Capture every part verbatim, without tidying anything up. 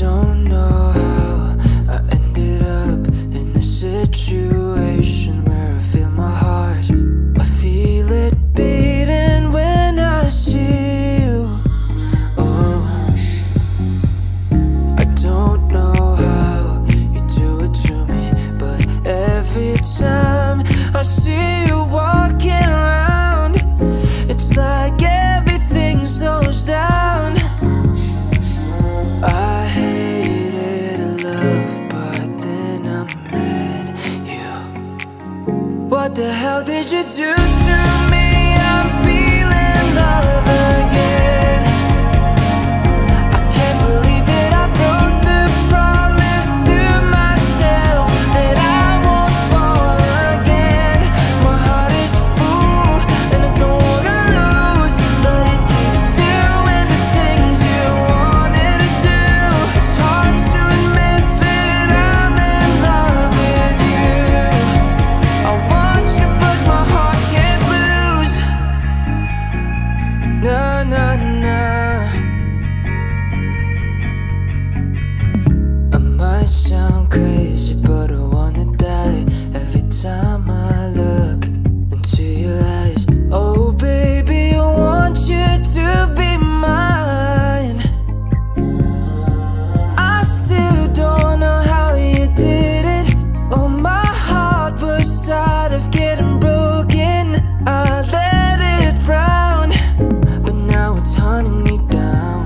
don't know how I ended up in a situation where I feel my heart, I feel it beating when I see you. Oh, I don't know how you do it to me, but every time I see you walking around, it's like everything slows down. I hated love, but then I met you. What the hell did you do to me? I'm feeling love again. I can't believe that I broke the promise to myself that I won't fall again. My heart is a fool and I don't wanna lose, but it keeps doing the things you wanted to do. It's hard to admit that I'm in love with you. I want you but my heart can't lose. Nah, nah, nah. I might sound crazy, but I wanna die every time I look into your eyes. Oh baby, I want you to be mine. I still don't know how you did it. Oh, my heart was tired of getting broken. I let it frown, but now it's hunting me down.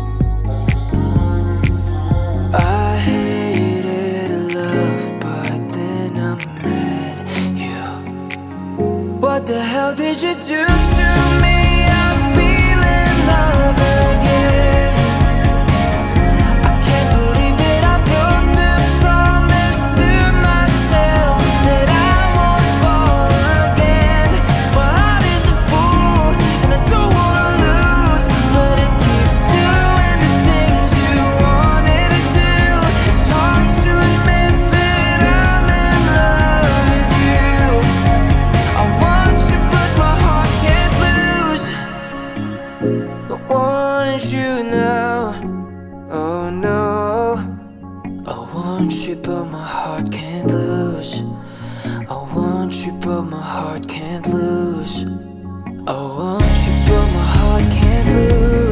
I hated love, but then I met you. What the hell did you do to me? I'm feeling love again. I can't believe that I broke the promise to myself that I won't fall again. My heart is a fool and I don't wanna lose, but it keeps doing the things you wanted to do. It's hard to admit that I'm in love with you. I want you but my heart can't lose. I want you now, oh no. I want you but my heart can't lose. I want you but my heart can't lose. I want you but my heart can't lose.